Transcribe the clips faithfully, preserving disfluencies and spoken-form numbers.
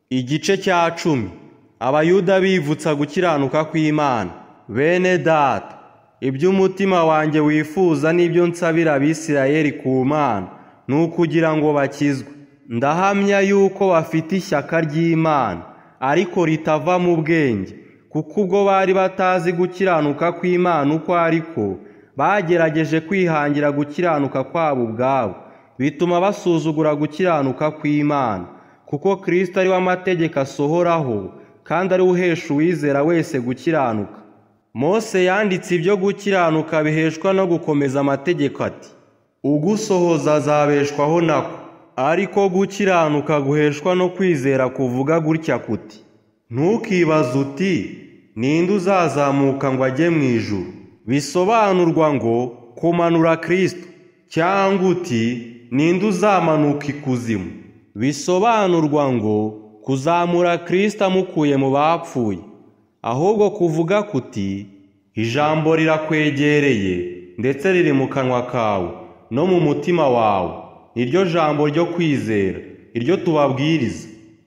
Igice cya cumi. Abayuda bivutsa gukiranuka kw'Imana. Bene data, iby'umutima wanjye wifuza n'ibyo nsabira Abisirayeli ku Mana ni ukugira ngo bakizwe. Ndahamya yuko bafite ishyaka ry'Imana, ariko ritava mu bwenge, kuko ubwo bari batazi gukiranuka kw'Imana uko ariko, bagerageje kwihangira gukiranuka kwabo ubwabo, bituma basuzugura gukiranuka kw'Imana. Kuko Kristo ari we amategeko asohoraho, kandi ari we uhesha uwizera wese gukiranuka. Mose yanditse ibyo gukiranuka biheshwa no gukomeza amategeko ati, ugusohoza azabeshwaho nako. Ariko gukiranuka guheshwa no kwizera kuvuga gutya kuti, ntukibaze uti ninde uzazamuka ngo ajye mu ijuru, bisobanurwa ngo kumanura Kristo, cyangwa uti ninde uzamanuka ikuzimu, bisobanurwa ngo kuzamura Kristo amukuye mu bapfuye. Ahubwo kuvuga kuti ijambo rirakwegereye ndetse riri mu kanwa kawe no mu mutima wawe, niryo jambo ryo kwizera, iryo tubabwiriza.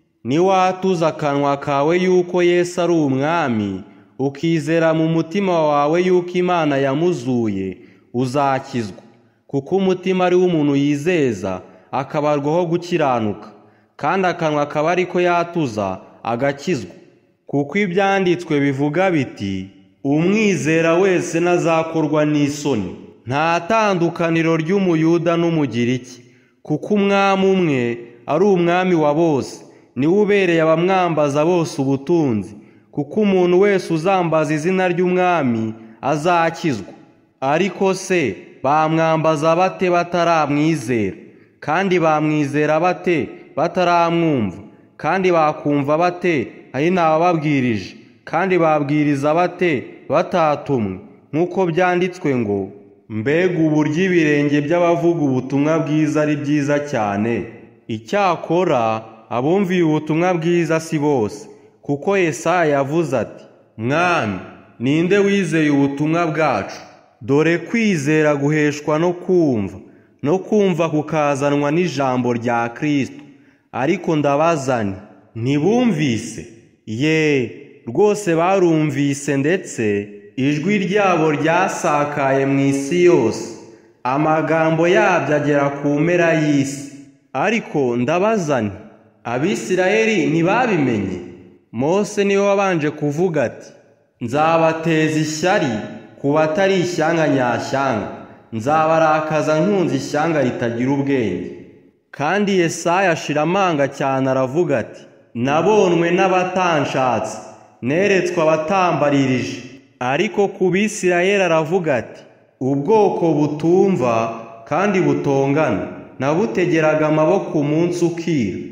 Niwatuza akanwa kawe yuko Yesu ari umwami, ukizera mu mutima wawe yuko Imana yamuzuye, uzakizwa. Kuko umutima ari wo umuntu yizeza akabarwaho gukiranuka, kandi akanwa akaba ariko yatuza agakizwa. Kuko ibyanditswe bivuga biti, umwizera wese ntazakorwa n'isoni. Nta tandukaniro ry'Umuyuda n'Umugiriki, kuko umwami umwe ari umwami wa bose, niwe ubereye abamwambaza bose ubutunzi. Kuko umuntu wese uzambaza izina ry'umwami azakizwa. Ariko se bamwambaza bate bataramwizera? Kandi bamwizera bate bataramwumva? Kandi bakumva bate ari ntabababwirije? Kandi babwiriza bate batatumwe? Nk'uko byanditswe ngo, mbega uburyo ibirenge by'abavuga ubutumwa bwiza ari byiza cyane. Icyakora abumviye ubutumwa bwiza si bose, kuko Yesaya yavuze ati, mwami, ninde wizeye ubutumwa bwacu? Dore kwizera guheshwa no kumva, no kumva kukazanwa n'ijambo rya Kristo. Ariko ndabaza nti, ntibumvise? Ye, rwose barumvise, ndetse ijwi ryabo ryasakaye mu isi yose, amagambo yabyo agera ku mpera y'isi. Ariko ndabaza nti, Abisirayeli ntibabimenye? Mose niwe wabanje kuvuga ati, nzabateza ishyari ku batari ishyanga nyashyanga, nzabarakaza nkunze ishyanga ritagira ubwenge. Kandi Yesaya ashira amanga cyane aravuga ati, nabonwe n'abatanshatse, neretswe abatambaririje. Ariko ku Bisirayeli aravuga ati, ubwoko butumva kandi butongana, nabutegeraga amaboko umunsi ukira.